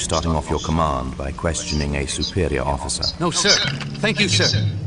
starting off your command by questioning a superior officer. No, sir. Thank you, sir.